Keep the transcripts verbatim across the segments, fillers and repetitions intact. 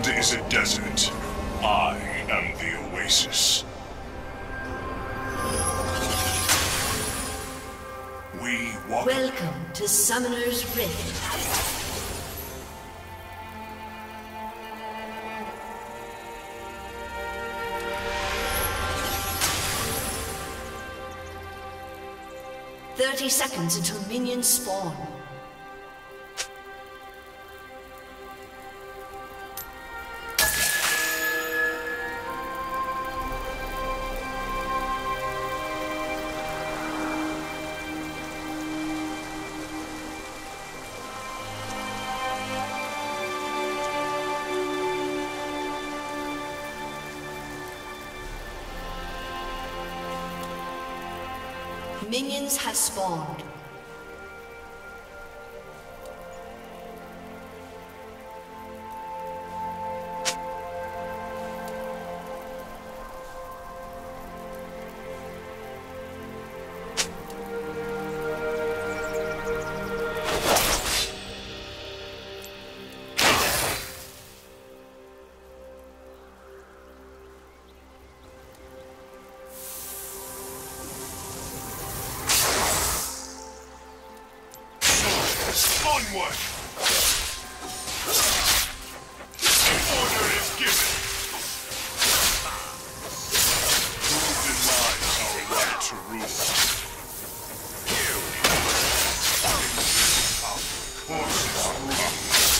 is a desert. I am the oasis. We walk... Welcome to Summoner's Rift. Thirty seconds until minions spawn. Minions have spawned. Onward! Order is given! Who denies our right to rule? Our courses rule.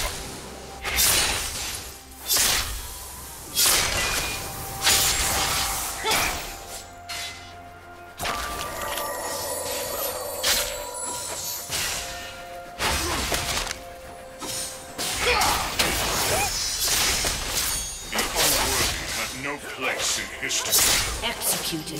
No place in history. Executed.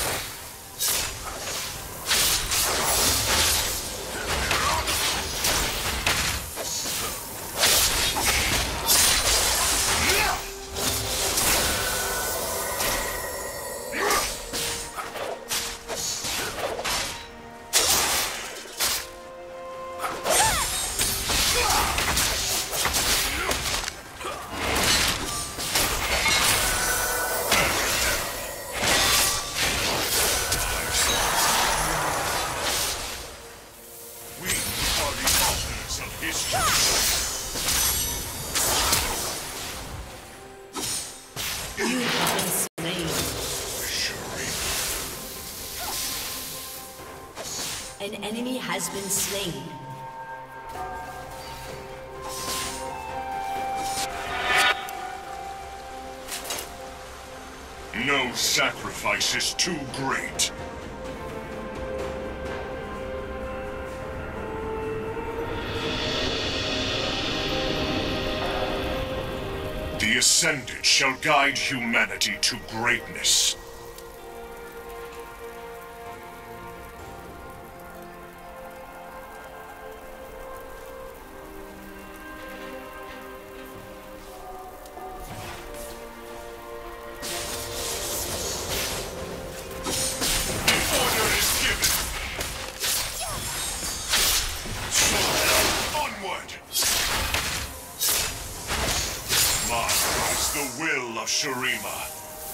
An enemy has been slain. No sacrifice is too great. The Ascended shall guide humanity to greatness. The will of Shurima.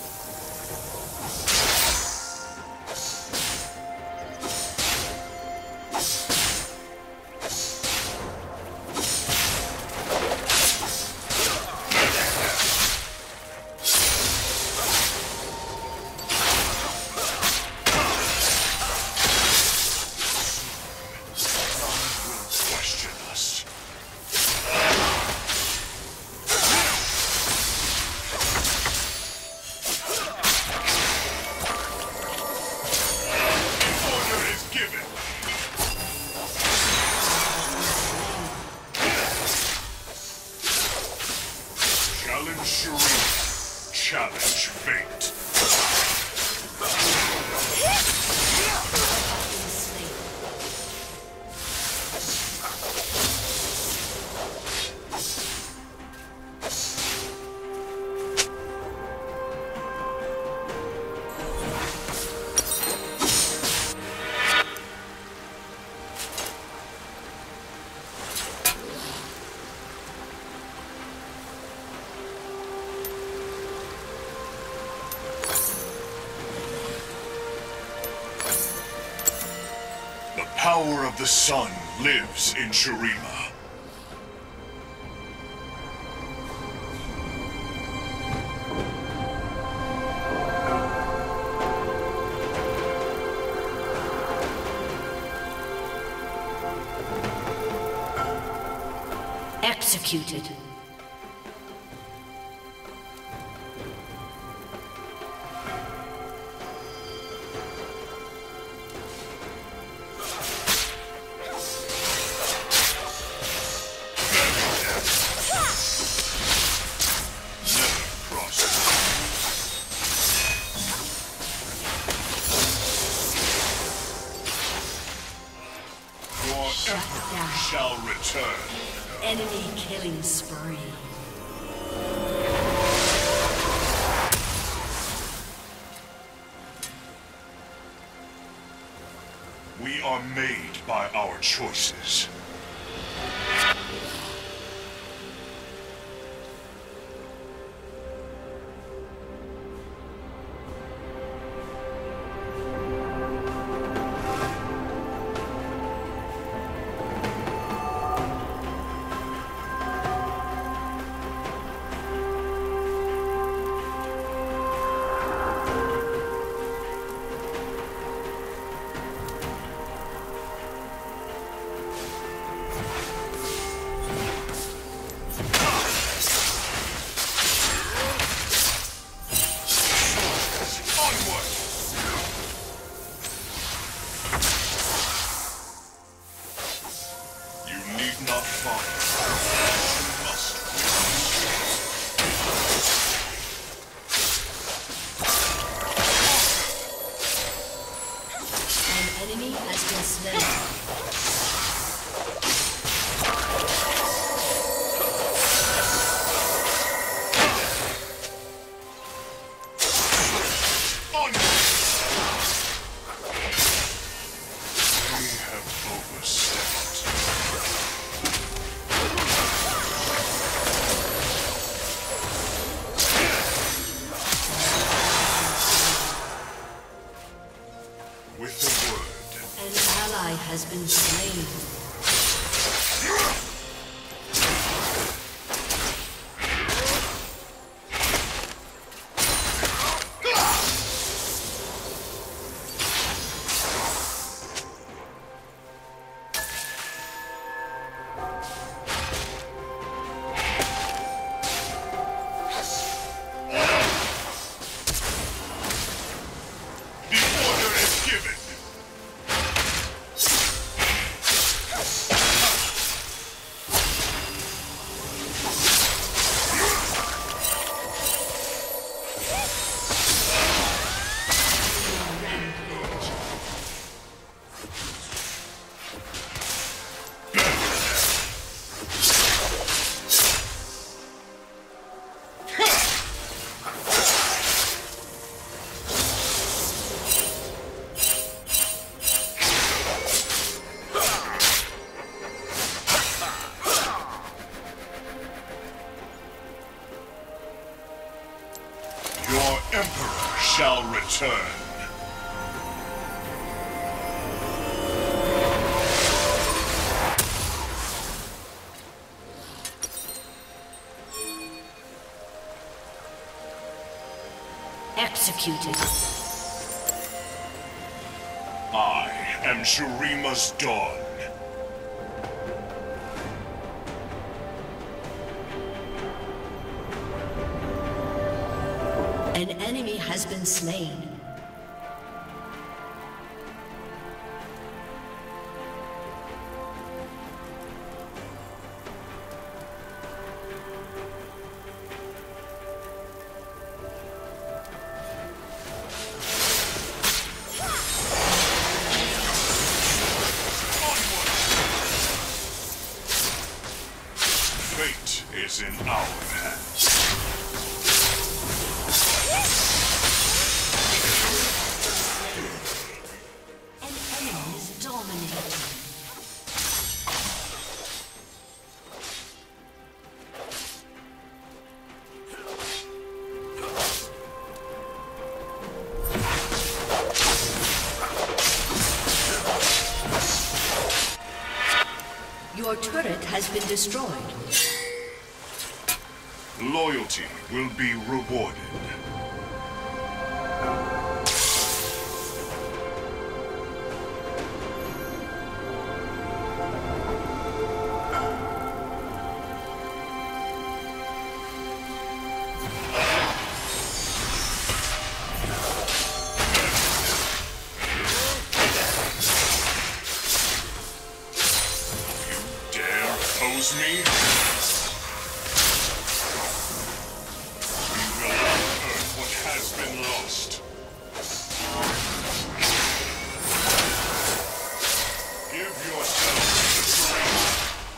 Challenge Shurima. Challenge fate. power of the sun lives in Shurima. Executed. Shall return. Enemy killing spree. We are made by our choices. Has been slain. Your Emperor shall return. Executed. I am Shurima's Dawn. An enemy has been slain. Fate is in our hands. An enemy is dominating. been destroyed. Loyalty will be rewarded. Me? We will unearth what has been lost. Give yourself the training.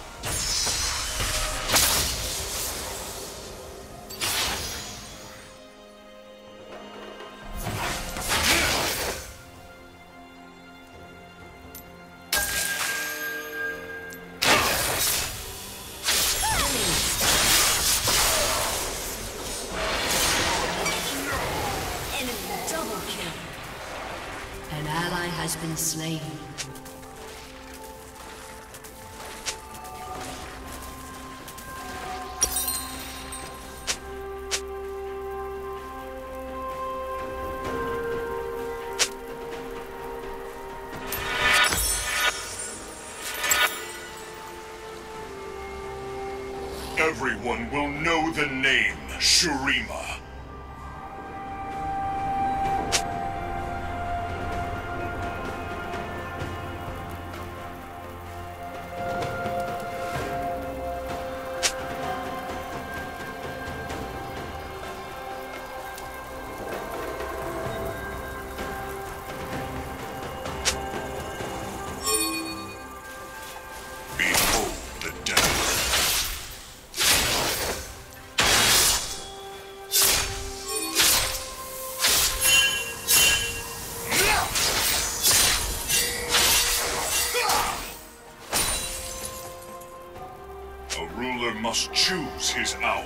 An ally has been slain. Everyone will know the name Shurima. A ruler must choose his hour.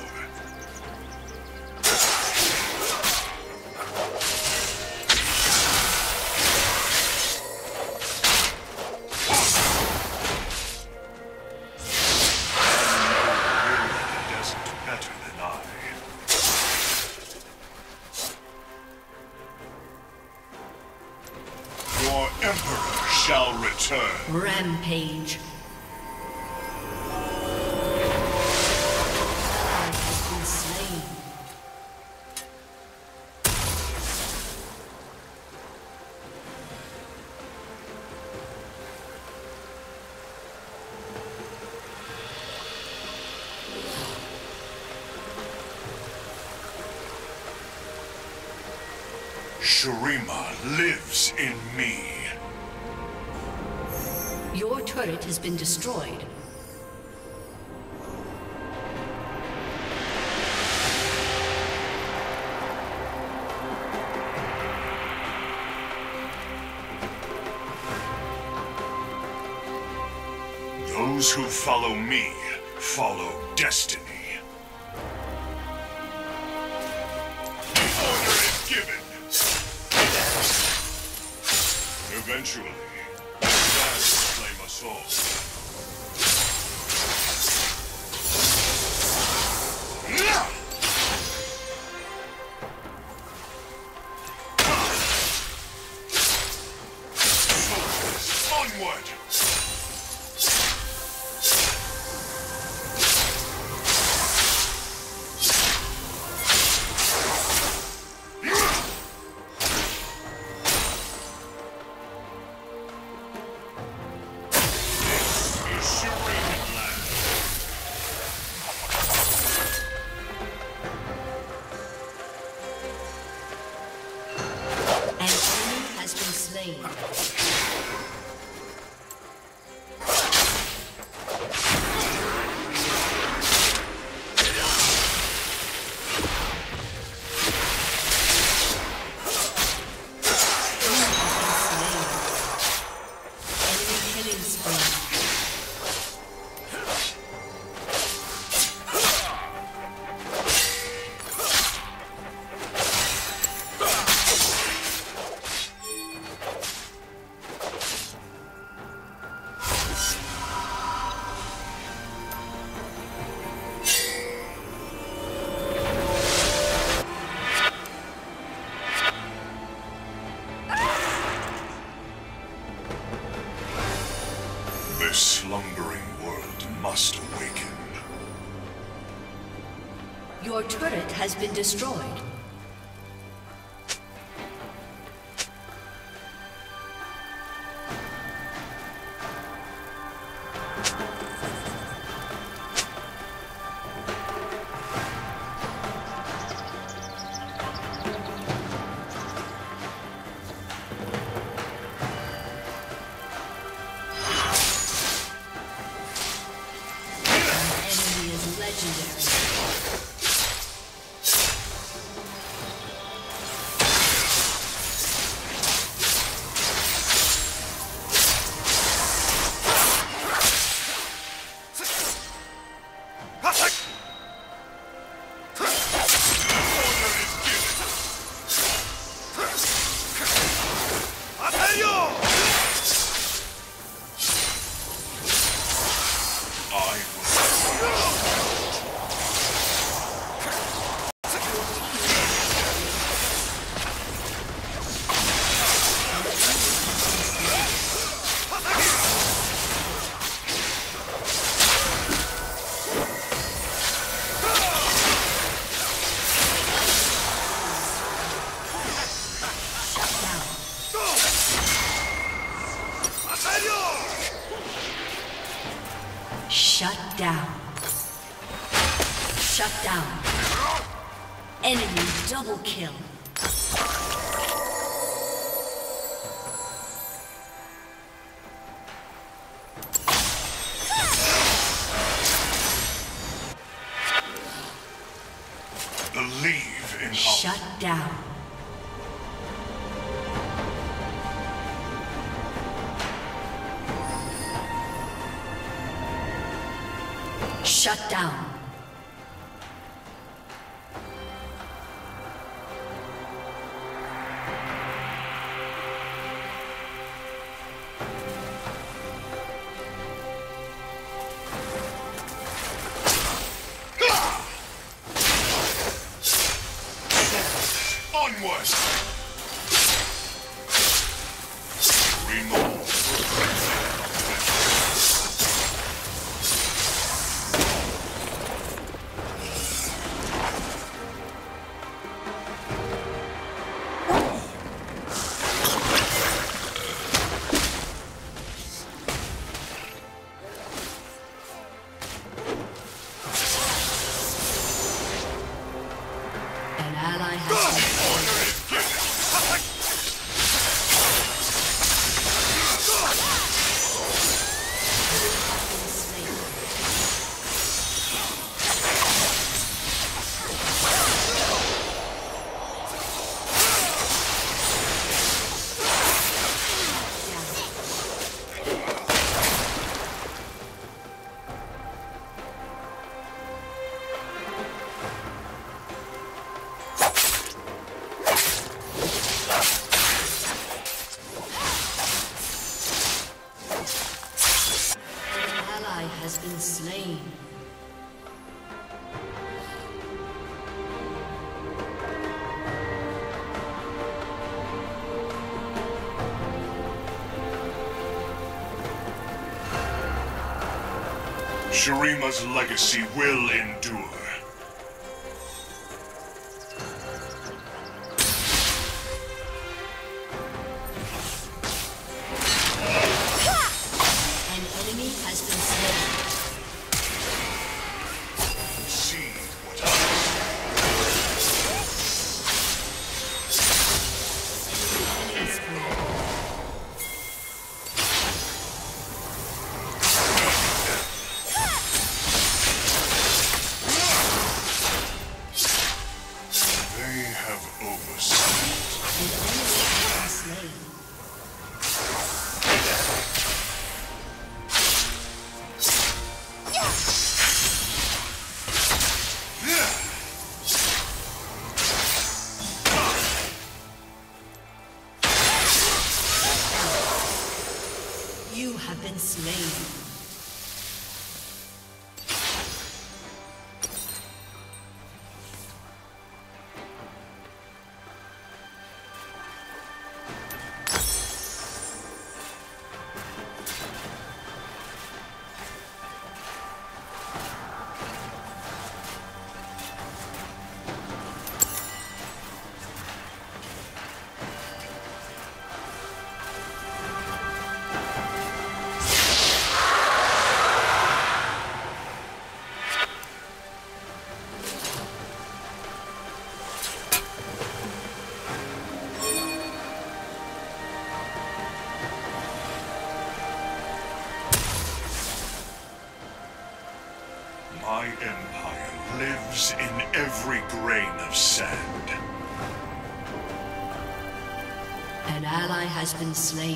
Better than I. Your Emperor shall return. Rampage. Shurima lives in me. Your turret has been destroyed. Those who follow me follow destiny. The order is given. Eventually, that will claim us all. Onward! Your turret has been destroyed. Shut down. Shut down. Enemy double kill. Believe in Shut down. Shut down. Onward! Remove. An ally has been has been slain. Shurima's legacy will endure. An enemy has been slain. See what I Killing spree. They have oversight. An enemy has been slain. You have been slain. every grain of sand. An ally has been slain.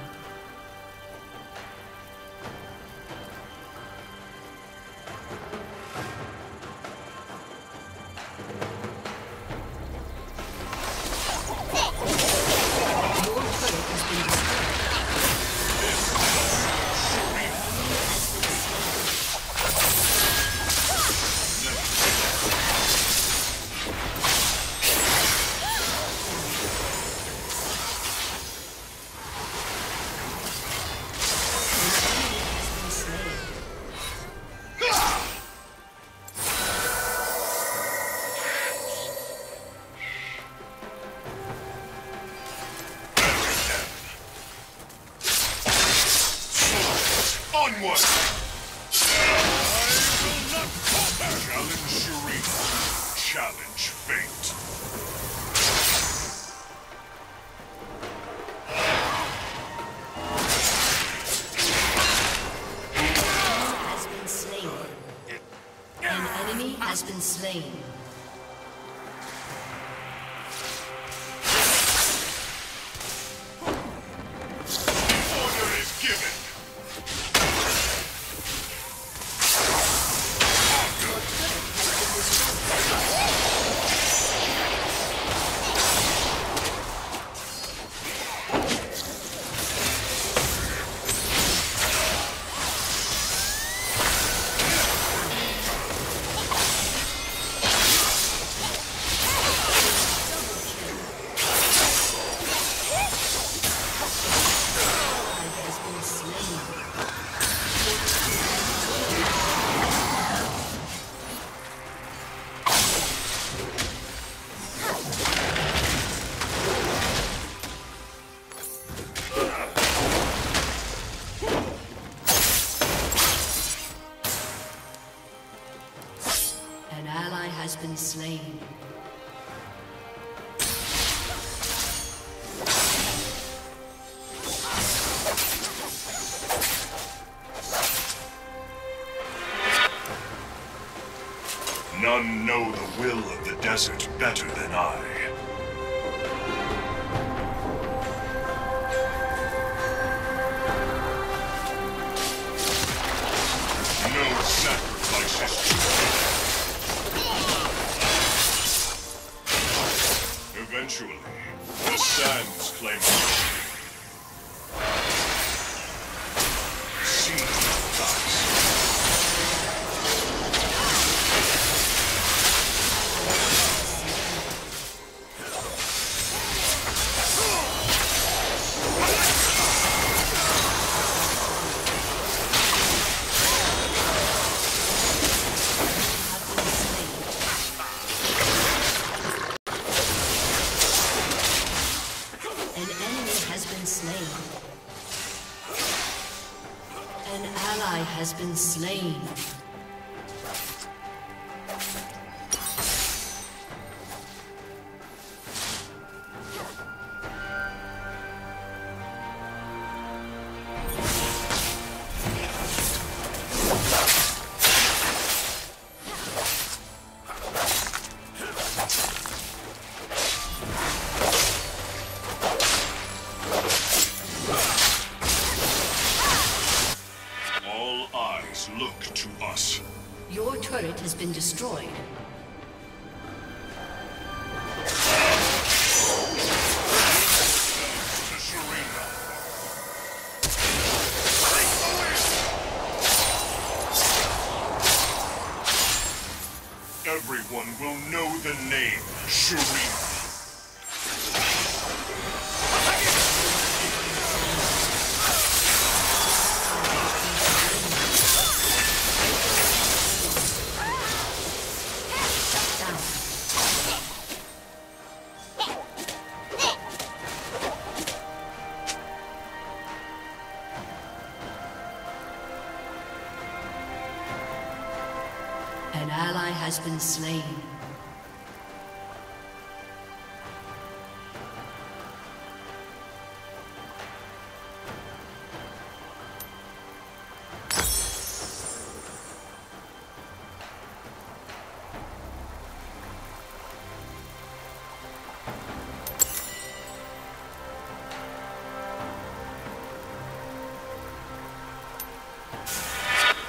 Onward! I will not falter! Challenge Shurima. Challenge fate. Has been slain. An enemy has been slain. Order is given. Has been slain. An ally has been slain. None know the will of the desert better than I. No sacrifices too great. Eventually, the sands claim us. See the dice. An enemy has been slain. An ally has been slain. All eyes look to us. Your turret has been destroyed. To Shurima. Everyone will know the name Shurima. An ally has been slain.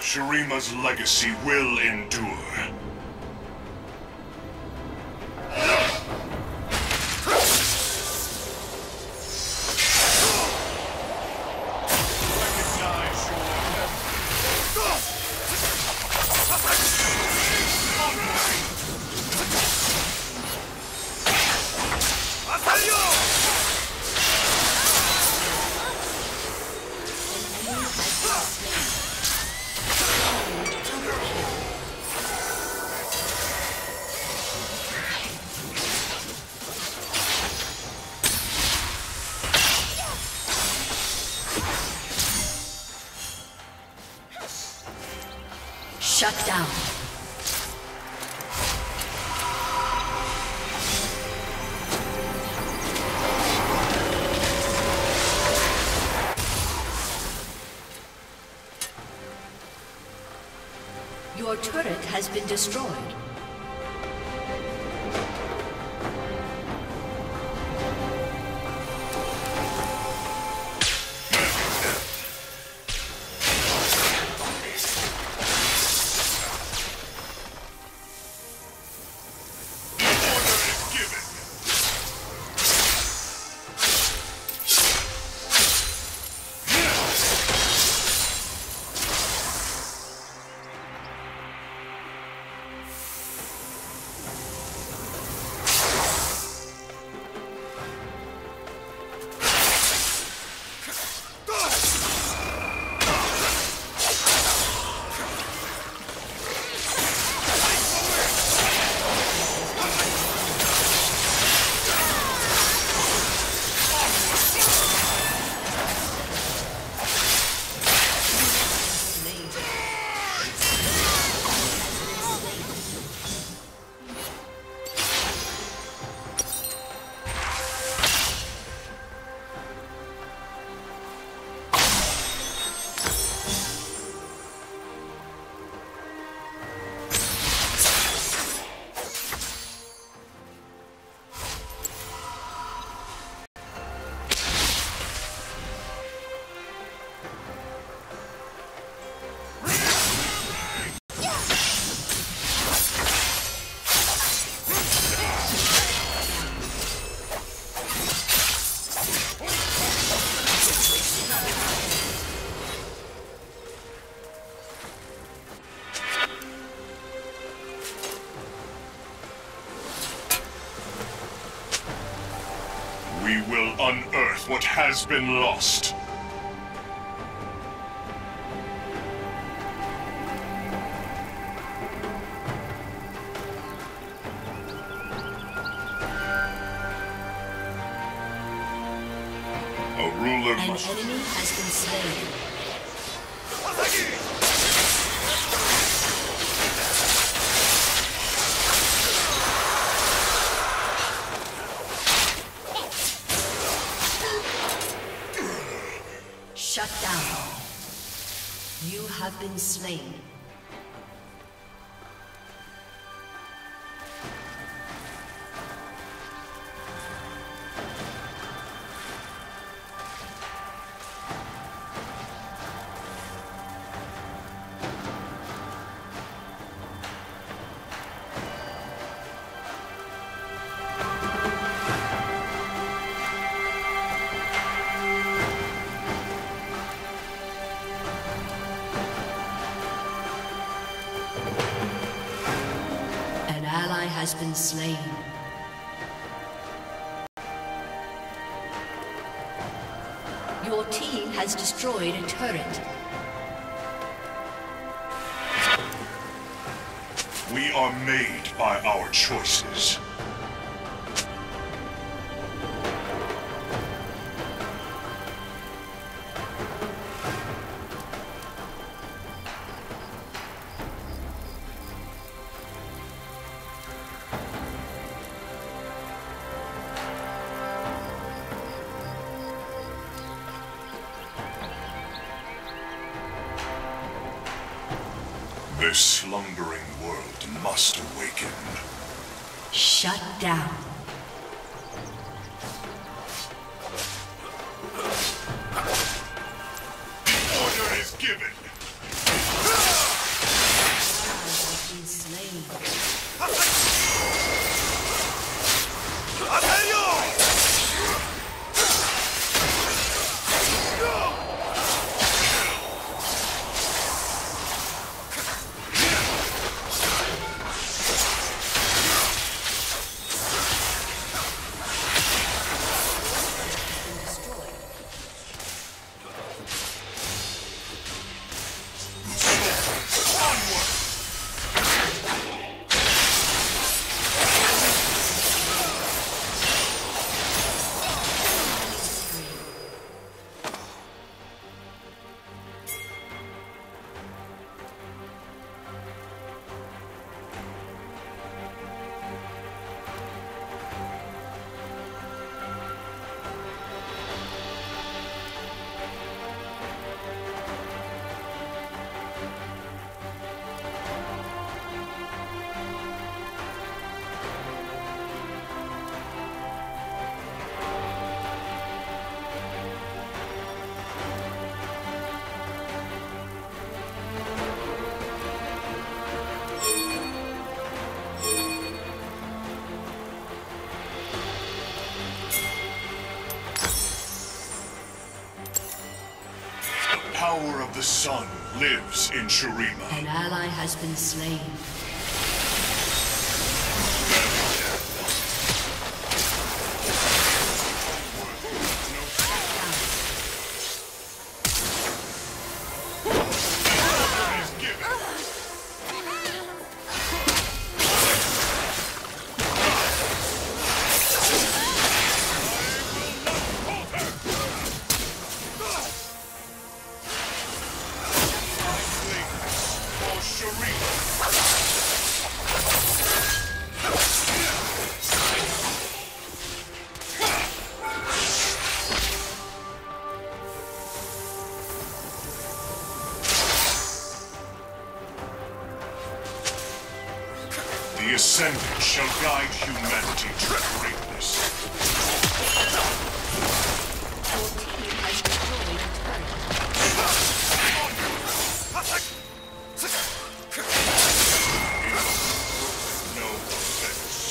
Shurima's legacy will endure. Shut down. Your turret has been destroyed. We will unearth what has been lost. A ruler An must... enemy has been slain. Shut down. You have been slain. Has been slain. Your team has destroyed a turret. We are made by our choices. This slumbering world must awaken. Shut down. The order is given. power of the sun lives in Shurima. An ally has been slain. The Ascendant shall guide humanity to greatness. Your team has destroyed a turret. No offense.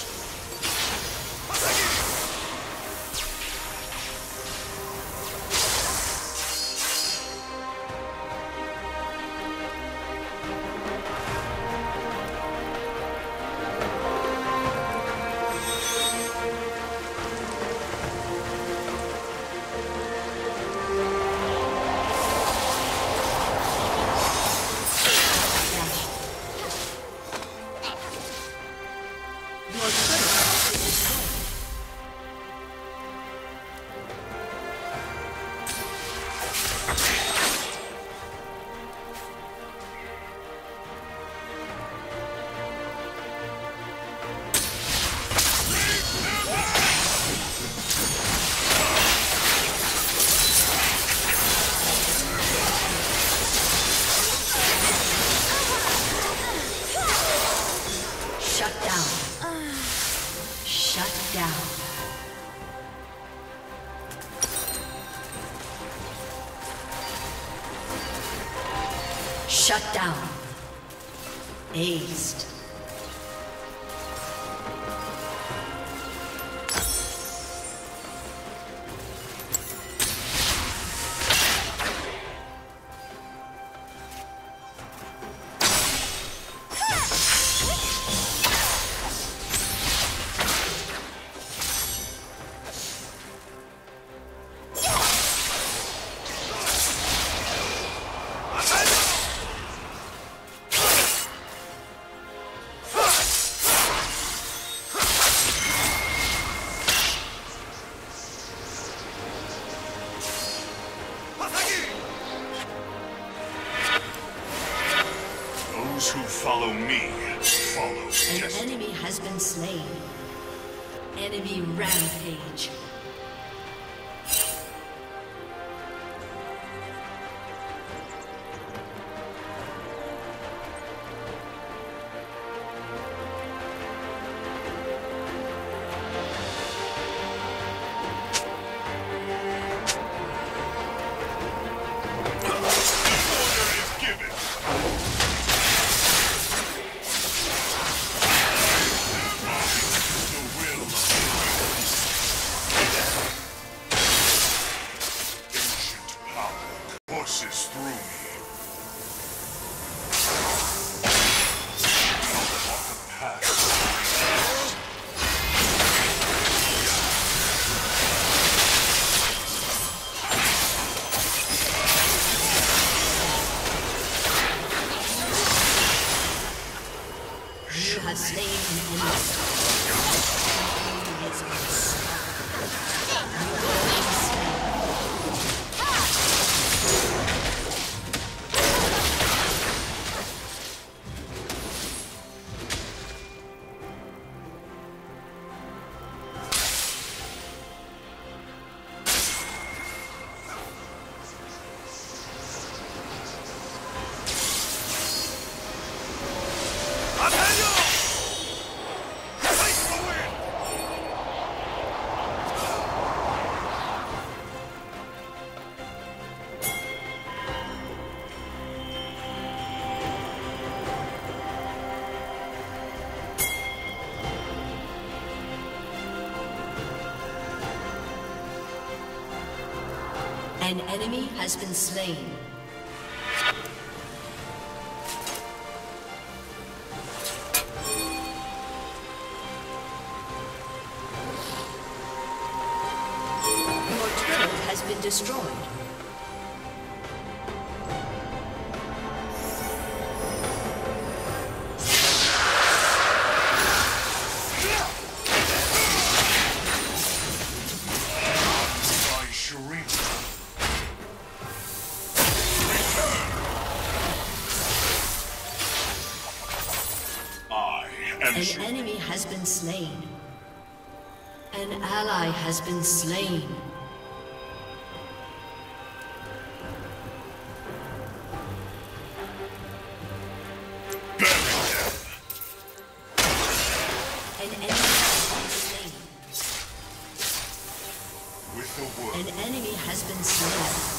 Shut down. Aced. Those who follow me follow An destiny. enemy has been slain. Enemy rampage. You have slain an An enemy has been slain. been destroyed. An enemy has been slain. An ally has been slain. An enemy has been slain. With the word. An enemy has been slain.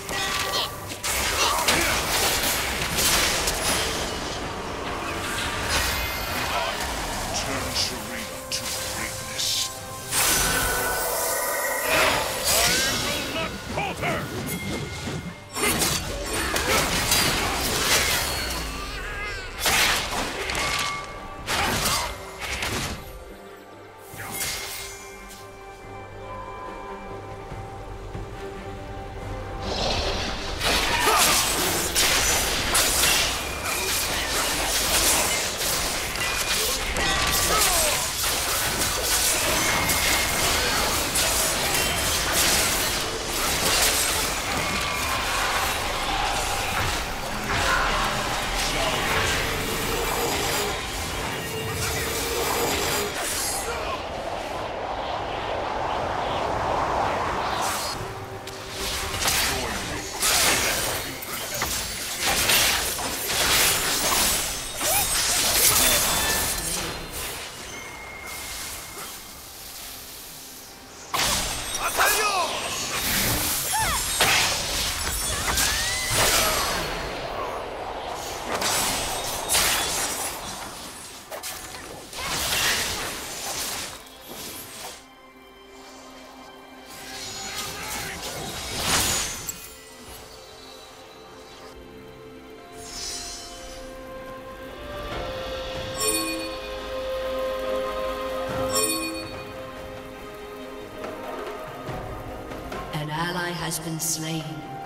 Has been slain.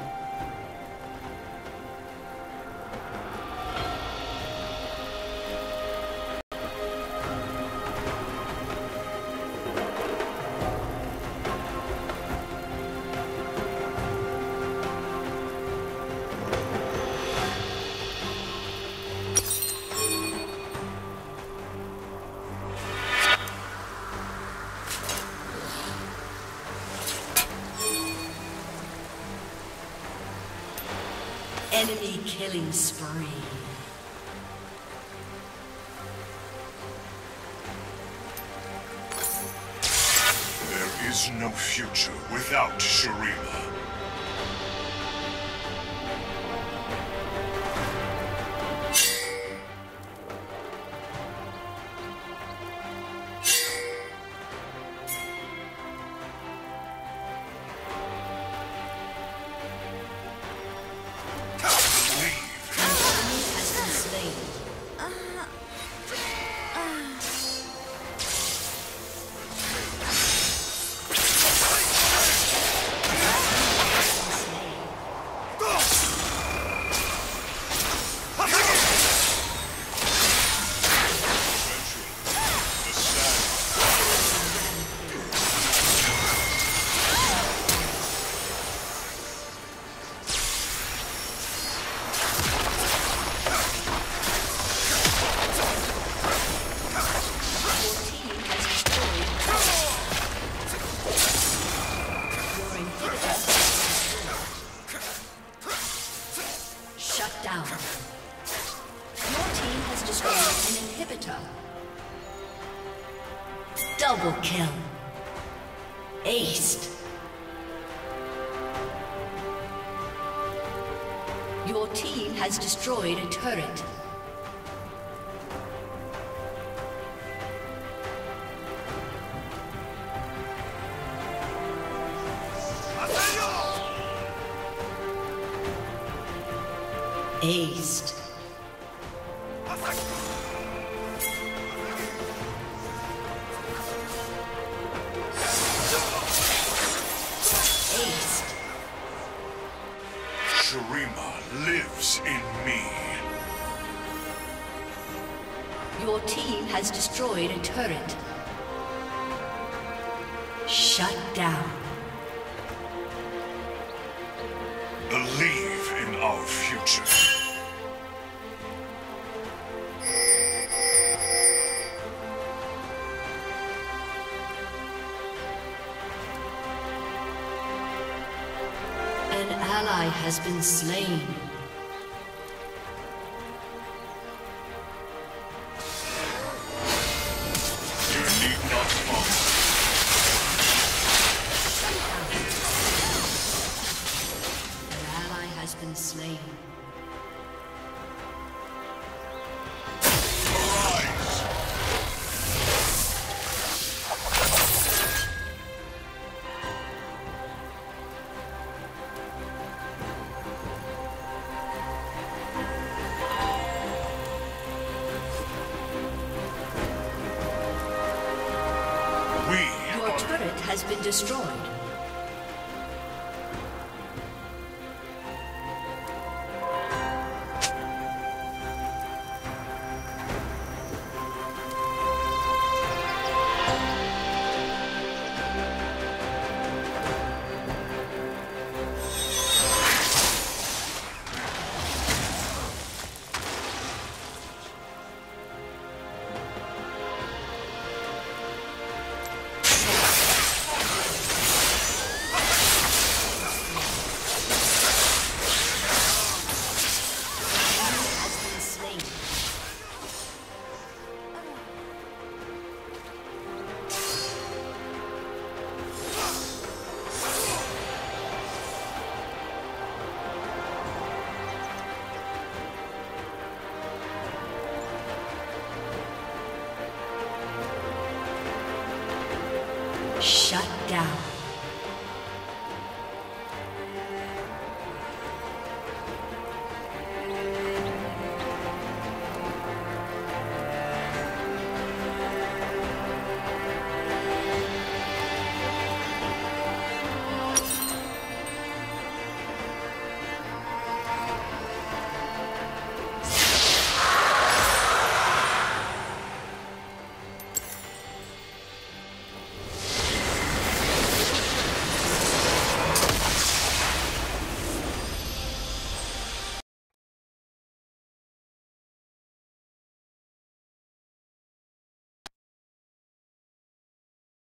Enemy killing spree. There is no future without Shurima. Double kill. Aced. Your team has destroyed a turret. Aced. Aced. lives in me. Your team has destroyed a turret. Shut down. Believe in our future. An ally has been slain. You need not fall. An ally has been slain. Your turret has been destroyed. Shut down.